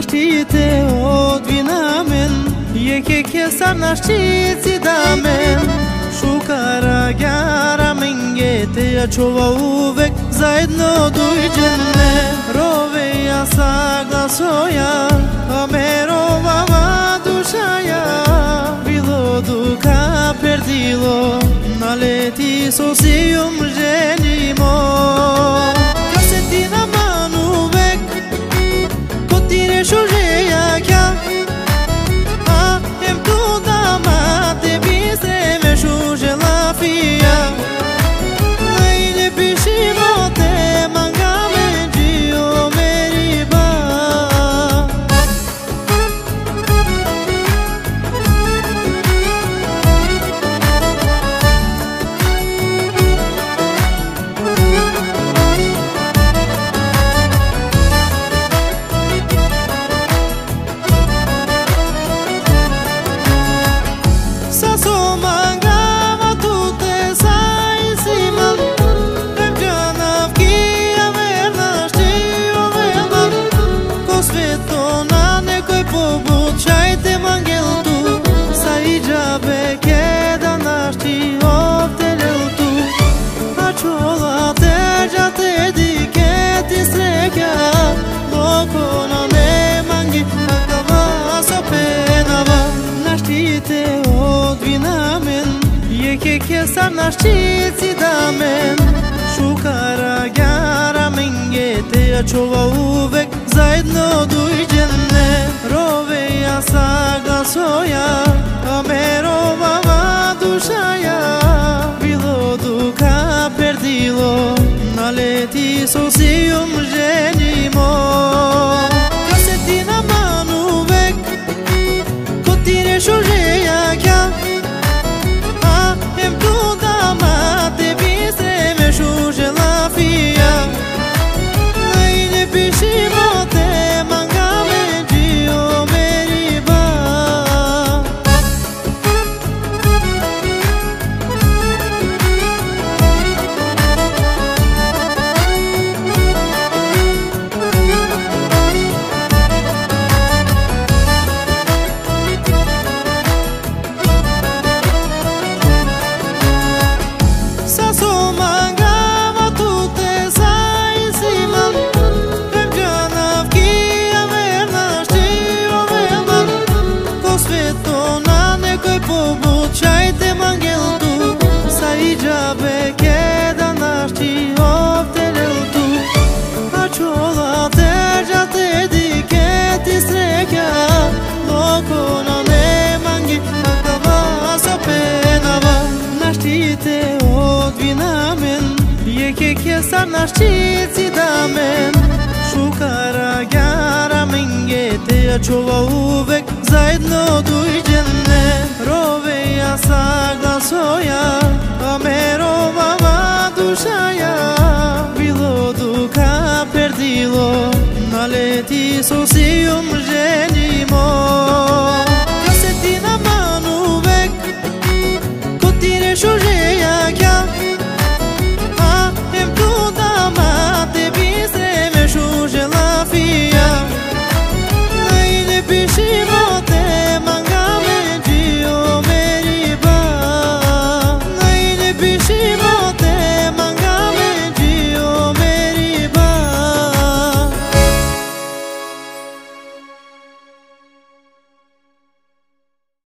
Naștite od vinamen Je ke sar naștit si damen Shukara gyara mengete ya chova uvek Zaid no duj jenne Rove ya sagla soya Amero vava dushaya Bilo duka perdilo Naleti sosium genimo Kasetina manu vek Kotire shojeya kya Em tu damate bisre me shuje la fia Aine pishimo te mangame gio meriba Ke sar naștit si damen Shukara gyara mengete ya chova uvek Zaid no duj jenne Rove ya sagla soya Amero vava dushaya Bilo duka perdilo Naleti sosium genimo Kasetina manu vek Kotire shojeya kya Em tu damate bisre me shuje la fia Aine pishimo te mangame gio meriba Ke sar naștit si damen Shukara gyara mengete ya chova uvek Zaid no duj jenne Rove ya sagla soya Amero vava dushaya Bilo duka perdilo Naleti sosium genimo Kasetina manu vek Kotire shojeya kya Em tu damate bisre me shuje la fia Aine pishimo